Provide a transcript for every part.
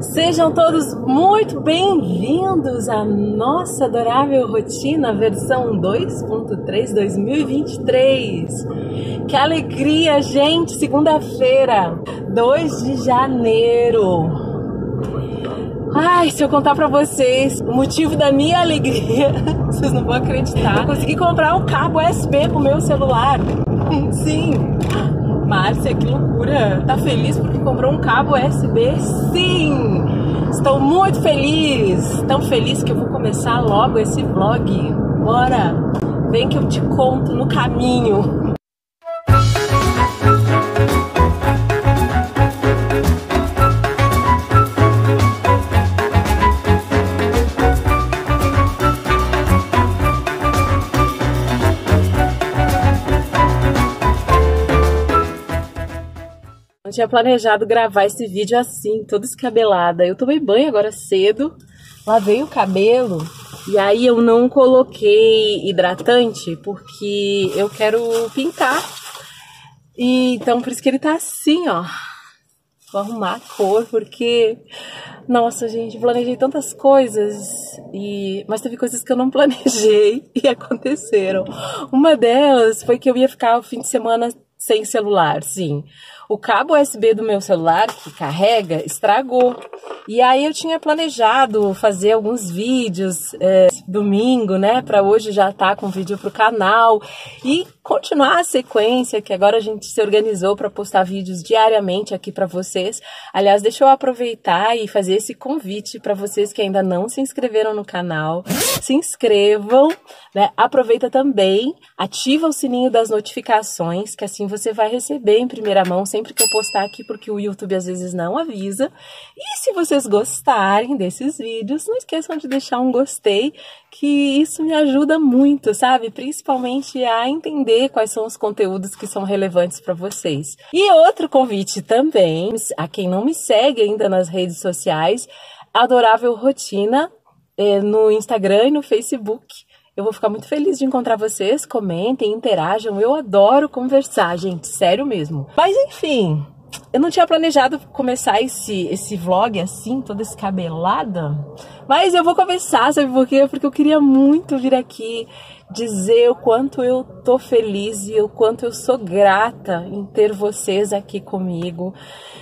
Sejam todos muito bem-vindos à nossa adorável rotina versão 2.3 2023. Que alegria, gente! Segunda-feira, 2 de janeiro. Ai, se eu contar pra vocês o motivo da minha alegria, vocês não vão acreditar. Eu consegui comprar um cabo USB pro meu celular. Sim! Márcia, que loucura! Tá feliz porque comprou um cabo USB? Sim! Estou muito feliz! Tão feliz que eu vou começar logo esse vlog. Bora! Vem que eu te conto no caminho. Tinha planejado gravar esse vídeo assim, toda descabelada. Eu tomei banho agora cedo, lavei o cabelo e aí eu não coloquei hidratante porque eu quero pintar. E então por isso que ele tá assim, ó. Vou arrumar a cor porque, nossa, gente, planejei tantas coisas mas teve coisas que eu não planejei e aconteceram. Uma delas foi que eu ia ficar o fim de semana sem celular, sim. O cabo USB do meu celular, que carrega, estragou. E aí eu tinha planejado fazer alguns vídeos domingo, né? Pra hoje já tá com vídeo pro canal. E continuar a sequência, que agora a gente se organizou para postar vídeos diariamente aqui para vocês. Aliás, deixa eu aproveitar e fazer esse convite para vocês que ainda não se inscreveram no canal. Se inscrevam, né? Aproveita também, ativa o sininho das notificações, que assim você vai receber em primeira mão sempre que eu postar aqui, porque o YouTube às vezes não avisa. E se vocês gostarem desses vídeos, não esqueçam de deixar um gostei, que isso me ajuda muito, sabe? Principalmente a entender quais são os conteúdos que são relevantes para vocês. E outro convite também, a quem não me segue ainda nas redes sociais, Adorável Rotina, no Instagram e no Facebook. Eu vou ficar muito feliz de encontrar vocês, comentem, interajam, eu adoro conversar, gente, sério mesmo. Mas enfim, eu não tinha planejado começar esse vlog assim, toda escabelada, mas eu vou começar, sabe por quê? Porque eu queria muito vir aqui dizer o quanto eu tô feliz e o quanto eu sou grata em ter vocês aqui comigo.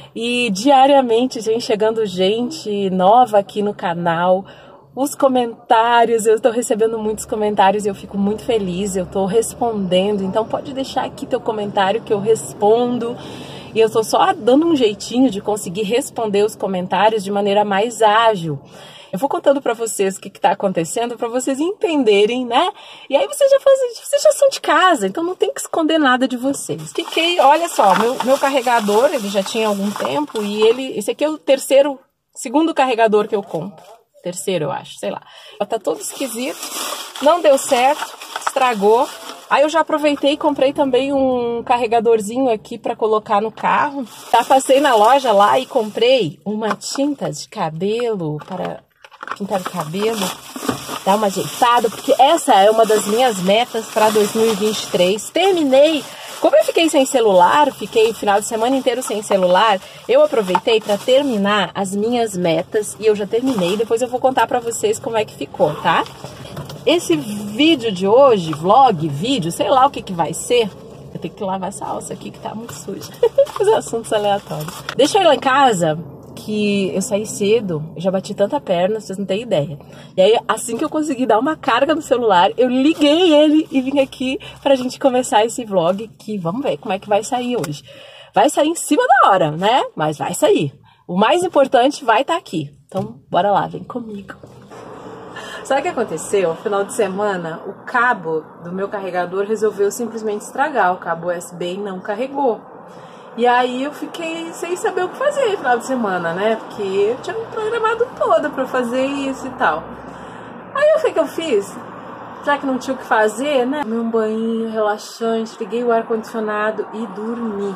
E diariamente vem chegando gente nova aqui no canal. Os comentários, eu estou recebendo muitos comentários e eu fico muito feliz, eu estou respondendo, então pode deixar aqui teu comentário que eu respondo. E eu estou só dando um jeitinho de conseguir responder os comentários de maneira mais ágil. Eu vou contando para vocês o que está acontecendo, para vocês entenderem, né? E aí vocês já são de casa, então não tem que esconder nada de vocês. Fiquei, olha só, meu carregador, ele já tinha algum tempo e esse aqui é o segundo carregador que eu compro. Terceiro, eu acho, sei lá. Tá todo esquisito, não deu certo, estragou. Aí eu já aproveitei e comprei também um carregadorzinho aqui para colocar no carro. Passei na loja lá e comprei uma tinta de cabelo para pintar o cabelo, dar uma ajeitada, porque essa é uma das minhas metas para 2023. Terminei. Como eu fiquei sem celular, fiquei o final de semana inteiro sem celular, eu aproveitei para terminar as minhas metas e eu já terminei. Depois eu vou contar para vocês como é que ficou, tá? Esse vídeo de hoje, vlog, vídeo, sei lá o que vai ser. Eu tenho que lavar essa alça aqui que tá muito suja. Os assuntos aleatórios. Deixa eu ir lá em casa, que eu saí cedo, eu já bati tanta perna, vocês não têm ideia. E aí, assim que eu consegui dar uma carga no celular, eu liguei ele e vim aqui pra gente começar esse vlog, que vamos ver como é que vai sair hoje. Vai sair em cima da hora, né? Mas vai sair. O mais importante vai estar aqui. Então, bora lá, vem comigo. Sabe o que aconteceu? No final de semana, o cabo do meu carregador resolveu simplesmente estragar. O cabo USB não carregou. E aí eu fiquei sem saber o que fazer no final de semana, né? Porque eu tinha programado todo pra fazer isso e tal. Aí o que eu fiz? Já que não tinha o que fazer, né? Tomei um banho relaxante, liguei o ar-condicionado e dormi.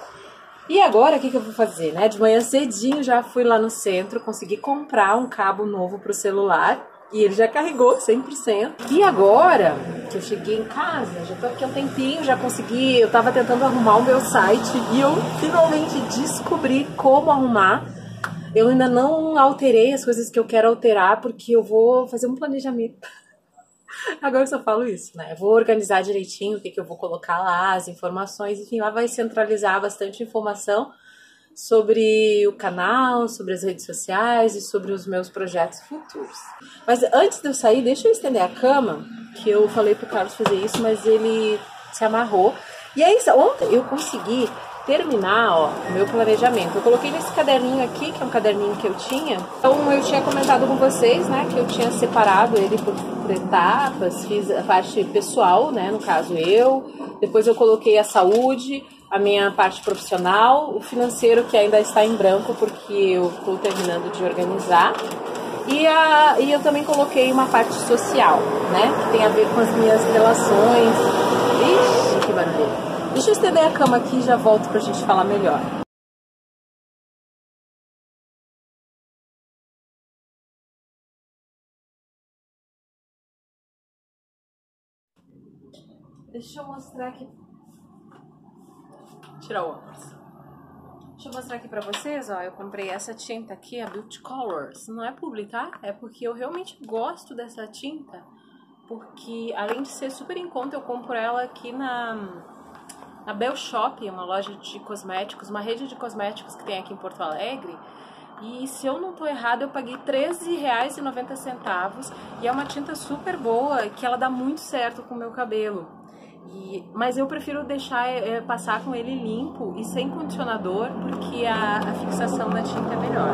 E agora o que eu vou fazer, né? De manhã cedinho já fui lá no centro, consegui comprar um cabo novo pro celular. E ele já carregou 100%. E agora que eu cheguei em casa, já tô aqui há um tempinho, já consegui, eu tava tentando arrumar o meu site e eu finalmente descobri como arrumar. Eu ainda não alterei as coisas que eu quero alterar, porque eu vou fazer um planejamento. Agora eu só falo isso, né? Eu vou organizar direitinho o que eu vou colocar lá, as informações, enfim, lá vai centralizar bastante informação sobre o canal, sobre as redes sociais e sobre os meus projetos futuros. Mas antes de eu sair, deixa eu estender a cama, que eu falei pro Carlos fazer isso, mas ele se amarrou. E aí, ontem eu consegui terminar, ó, o meu planejamento. Eu coloquei nesse caderninho aqui, que é um caderninho que eu tinha. Então eu tinha comentado com vocês, né, que eu tinha separado ele por etapas, fiz a parte pessoal, né, no caso eu. Depois eu coloquei a saúde, a minha parte profissional, o financeiro que ainda está em branco porque eu estou terminando de organizar. E eu também coloquei uma parte social, né, que tem a ver com as minhas relações. Ixi, que barulho. Deixa eu estender a cama aqui e já volto pra gente falar melhor. Deixa eu mostrar aqui. Tirar o óculos. Deixa eu mostrar aqui pra vocês, ó. Eu comprei essa tinta aqui, a Beauty Colors. Não é publi, tá? É porque eu realmente gosto dessa tinta. Porque além de ser super em conta, eu compro ela aqui na Bell Shop, uma loja de cosméticos, uma rede de cosméticos que tem aqui em Porto Alegre. E se eu não tô errada, eu paguei R$13,90 e é uma tinta super boa, que ela dá muito certo com o meu cabelo. Mas eu prefiro deixar passar com ele limpo e sem condicionador, porque a fixação da tinta é melhor.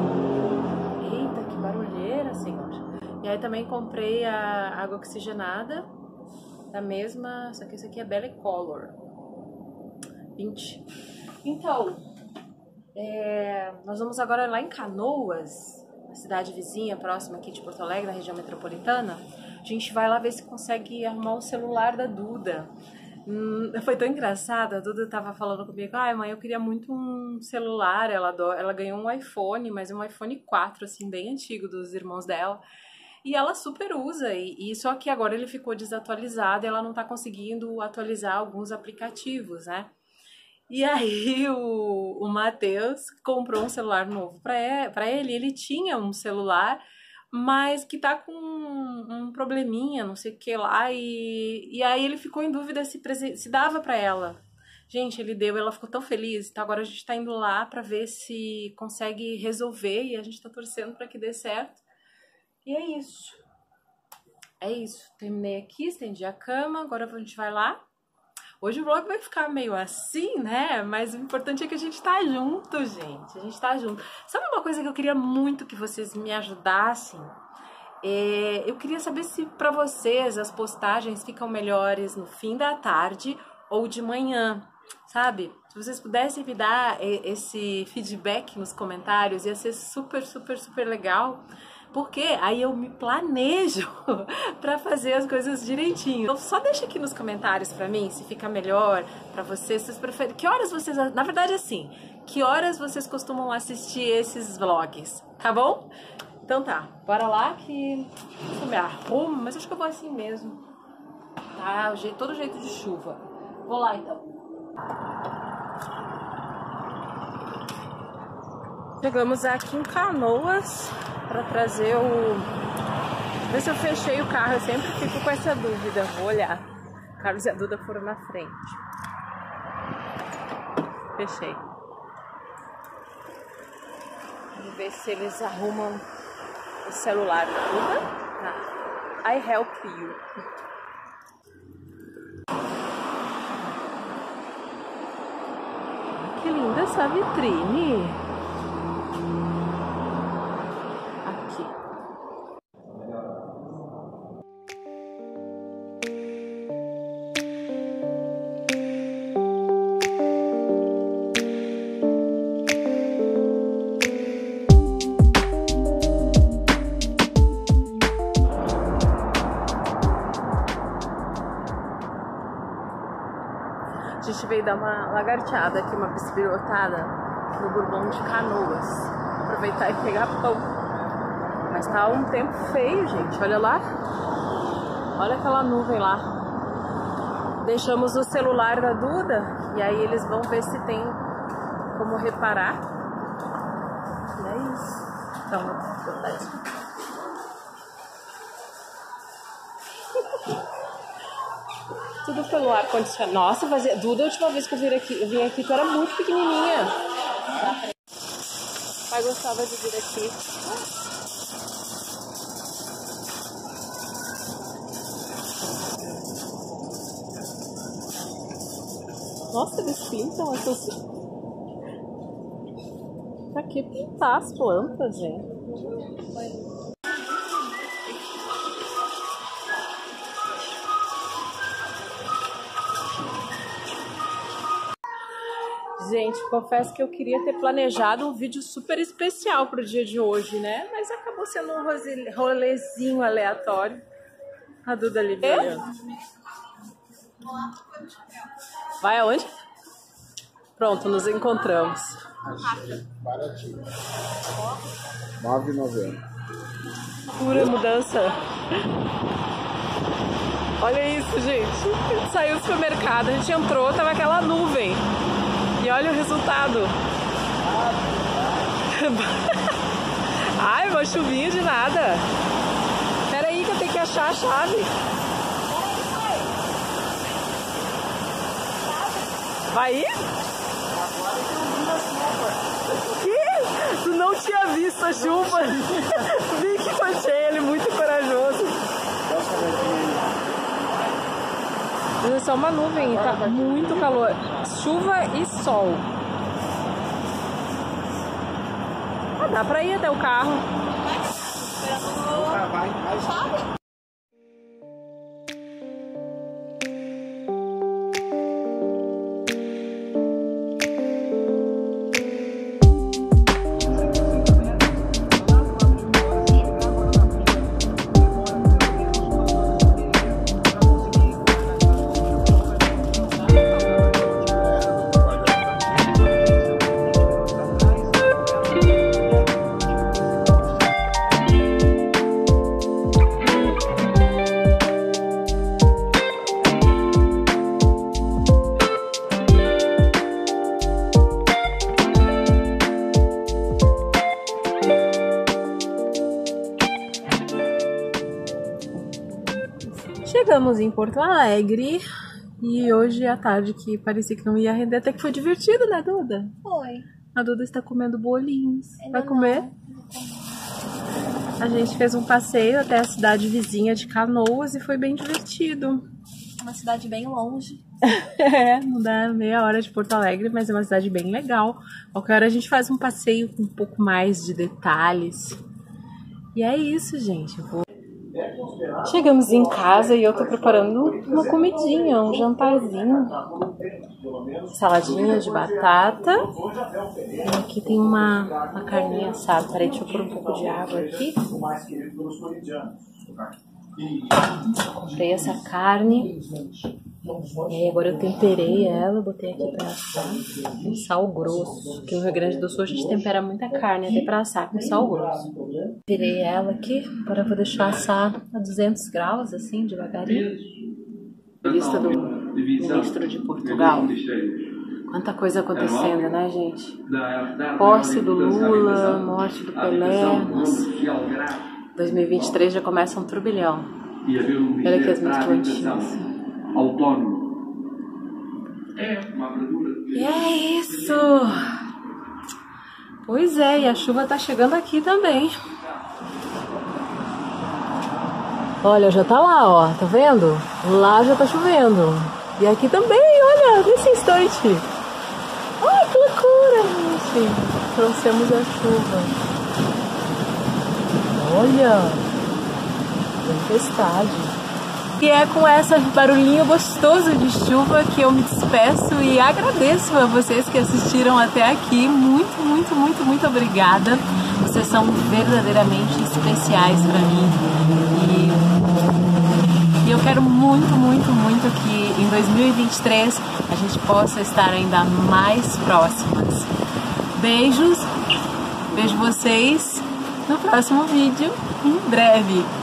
Eita, que barulheira, senhor. E aí também comprei a água oxigenada, da mesma, só que esse aqui é Belly Color 20. Então, nós vamos agora lá em Canoas, a cidade vizinha, próxima aqui de Porto Alegre, na região metropolitana. A gente vai lá ver se consegue arrumar o celular da Duda. Foi tão engraçado, a Duda tava falando comigo, ai mãe, eu queria muito um celular, ela ganhou um iPhone, mas um iPhone 4, assim, bem antigo, dos irmãos dela. E ela super usa, e só que agora ele ficou desatualizado e ela não tá conseguindo atualizar alguns aplicativos, né? E aí o Matheus comprou um celular novo pra ele. Ele tinha um celular, mas que tá com um probleminha, não sei o que lá. E aí ele ficou em dúvida se dava pra ela. Gente, ele deu, ela ficou tão feliz. Então agora a gente tá indo lá pra ver se consegue resolver. E a gente tá torcendo pra que dê certo. E é isso. É isso. Terminei aqui, estendi a cama. Agora a gente vai lá. Hoje o vlog vai ficar meio assim, né? Mas o importante é que a gente tá junto, gente. A gente tá junto. Sabe uma coisa que eu queria muito que vocês me ajudassem? Eu queria saber se pra vocês as postagens ficam melhores no fim da tarde ou de manhã, sabe? Se vocês pudessem me dar esse feedback nos comentários, ia ser super, super, super legal. Porque aí eu me planejo pra fazer as coisas direitinho. Então só deixa aqui nos comentários pra mim se fica melhor pra vocês. Vocês preferem? Que horas vocês... Na verdade, assim, que horas vocês costumam assistir esses vlogs, tá bom? Então tá, bora lá que eu me arrumo, mas acho que eu vou assim mesmo. Tá, todo jeito de chuva. Vou lá então. Chegamos aqui em Canoas para trazer ver se eu fechei o carro. Eu sempre fico com essa dúvida. Vou olhar. O Carlos e a Duda foram na frente. Fechei. Vamos ver se eles arrumam o celular da Duda. I help you. Que linda essa vitrine. A gente veio dar uma lagarteada aqui, uma bispirotada no Bourbon de Canoas. Aproveitar e pegar pão. Mas tá um tempo feio, gente. Olha lá. Olha aquela nuvem lá. Deixamos o celular da Duda e aí eles vão ver se tem como reparar. E é Calma, tadinho. Tudo pelo ar-condicionado. Nossa, fazia... Duda, a última vez que eu vim aqui, tu era muito pequenininha. O pai gostava de vir aqui. Nossa, eles pintam essas... Pra que pintar as plantas, gente? Gente, confesso que eu queria ter planejado um vídeo super especial pro dia de hoje, né? Mas acabou sendo um rolezinho aleatório. A Duda ali olhando. Vai aonde? Pronto, nos encontramos. Baratinho. R$9,90. Pura mudança. Olha isso, gente. Saiu do supermercado, a gente entrou, tava aquela nuvem. E olha o resultado. Ai, uma chuvinha de nada. Pera aí que eu tenho que achar a chave. Vai ir? Que? Tu não tinha visto a chuva? Vi que cochei ele, muito corajoso. Mas é só uma nuvem, tá muito calor. Chuva e sol. Ah, dá pra ir até o carro. Vai. Chegamos em Porto Alegre e hoje à tarde, que parecia que não ia render, até que foi divertido, né, Duda? Foi. A Duda está comendo bolinhos. Vai comer? A gente fez um passeio até a cidade vizinha de Canoas e foi bem divertido. Uma cidade bem longe. É, não dá meia hora de Porto Alegre, mas é uma cidade bem legal. Qualquer hora a gente faz um passeio com um pouco mais de detalhes. E é isso, gente. Chegamos em casa e eu tô preparando uma comidinha, um jantarzinho. Saladinha de batata. E aqui tem uma carninha assada. Peraí, deixa eu pôr um pouco de água aqui. Comprei essa carne. E aí agora eu temperei ela, botei aqui pra assar com sal grosso. Porque no Rio Grande do Sul a gente tempera muita carne, até pra assar com sal grosso. Temperei ela aqui, agora eu vou deixar assar a 200 graus, assim, devagarinho. Lista do ministro de Portugal. Quanta coisa acontecendo, né, gente? Posse do Lula, morte do Pelé. Nossa. 2023 já começa um turbilhão. Olha aqui as minhas plantinhas. Autônomo. É uma abertura. E é isso. Pois é, e a chuva tá chegando aqui também. Olha, já tá lá, ó, tá vendo? Lá já tá chovendo. E aqui também, olha, nesse instante. Ai, que loucura, gente. Trouxemos a chuva. Olha, tempestade. E é com esse barulhinho gostoso de chuva que eu me despeço e agradeço a vocês que assistiram até aqui. Muito, muito, muito, muito obrigada. Vocês são verdadeiramente especiais para mim. E eu quero muito, muito, muito que em 2023 a gente possa estar ainda mais próximas. Beijos, vejo vocês no próximo vídeo em breve.